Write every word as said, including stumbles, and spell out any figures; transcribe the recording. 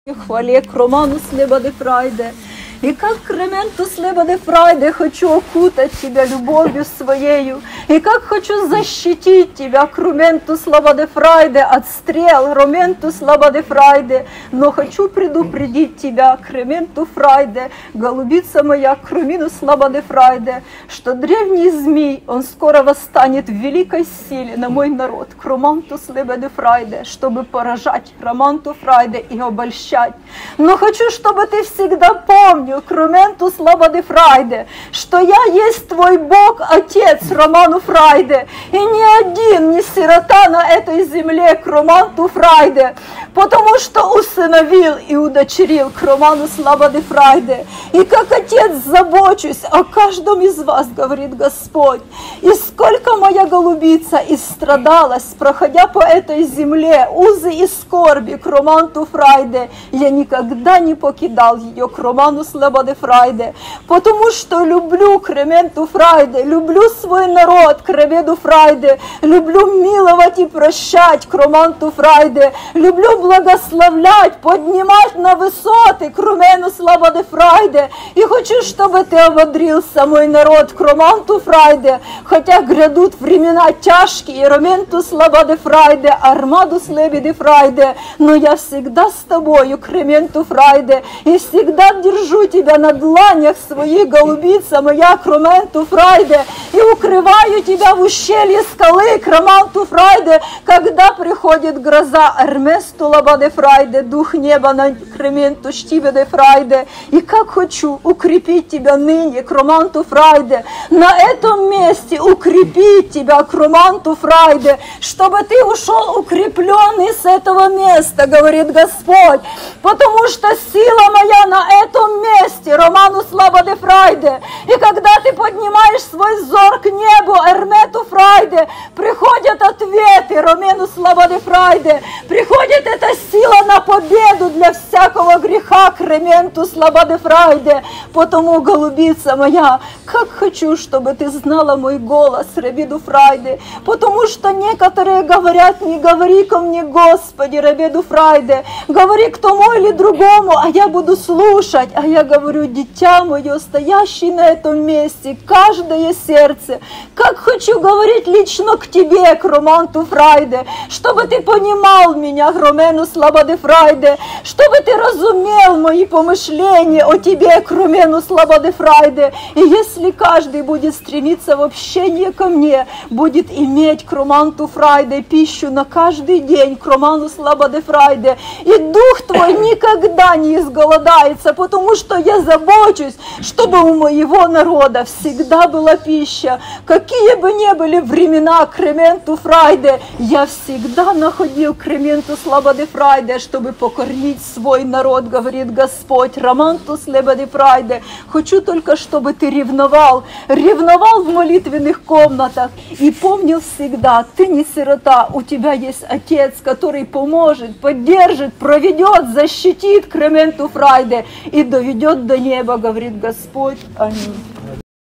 Хвале к Роману Слеба де Фрайде. И как к Ременту Слеба де Фрайде хочу окутать тебя любовью своею. И как хочу защитить тебя к Ременту Слеба де Фрайде от стрел Ременту Слеба де Фрайде. Но хочу предупредить тебя к Ременту Фрайде, голубица моя, к Ремину Слеба де Фрайде, что древний змей, он скоро восстанет в великой силе на мой народ, к Романту Слеба де Фрайде, чтобы поражать Романту Фрайде и обольщать. Но хочу, чтобы ты всегда помнил, к Романту Слеба де Фрайде, что я есть твой Бог, Отец Роману Фрайде, и ни один, ни сирота на этой земле к Романту Фрайде, потому что усыновил и удочерил к Роману Слеба де Фрайде. И как Отец забочусь о каждом из вас, говорит Господь. И сколько моя голубица истрадалась, проходя по этой земле, узы и скорби к Романту Фрайде, я никогда не покидал ее к Роману Слеба де Фрайде, потому что люблю к Ременту Фрайде, люблю свой народ к Ремеду Фрайде, люблю миловать и прощать к Романту Фрайде, люблю благословлять, поднимать на высоты к Роману Слеба де Фрайде. И хочу, чтобы ты ободрился, мой народ, к Романту Фрайде, хотя грядут времена тяжкие, Ременту Слеба де Фрайде, Армаду Слеби де Фрайде, но я всегда с тобою к Ременту Фрайде, и всегда держу тебя на дланях своих, голубица моя, к Романту Фрайде, и укрываю тебя в ущелье скалы к Романту Фрайде, когда приходит гроза Арместу Лаба де Фрайде, дух неба на Ременту Штибе де Фрайде. И как хочу укрепить тебя ныне к Романту Фрайде, на этом месте укрепить тебя к Романту Фрайде, чтобы ты ушел укрепленный с этого места, говорит Господь, потому что сила моя на этом месте, Роману Слеба де Фрайде. И когда ты поднимаешь свой взор к небу, Эрмету Фрайде, приходят ответы, Ромену Слеба де Фрайде, приходит эта сила на победу для всякого греха к Ременту Слеба де Фрайде. Потому, голубица моя, как хочу, чтобы ты знала мой голос, Ребеду Фрайде, потому что некоторые говорят: не говори ко мне, Господи, Ребеду Фрайде, говори к тому или другому, а я буду слушать. А я говорю: дитя мое, стоящий на этом месте, каждое сердце, как хочу говорить лично к тебе, к Романту Фрайде, чтобы ты понимал меня, Ромену Слеба де Фрайде, чтобы ты разумел мои помышления о тебе, к Ромену Слеба де Фрайде. И если каждый будет стремиться в общение ко мне, будет иметь к Романту Фрайде пищу на каждый день, к Роману Слеба де Фрайде, и дух твой никогда не изголодается, потому что я забочусь, чтобы у моего народа всегда была пища. Какие бы ни были времена к Ременту Фрайде, я всегда находил к Ременту Слеба де Фрайде, чтобы покормить свой народ, говорит Господь, Романту Слеба де Фрайде. Хочу только, чтобы ты ревновал, ревновал в молитвенных комнатах и помнил всегда, ты не сирота, у тебя есть Отец, который поможет, поддержит, проведет, защитит к Ременту Фрайде и доведет до неба, говорит Господь. Аминь.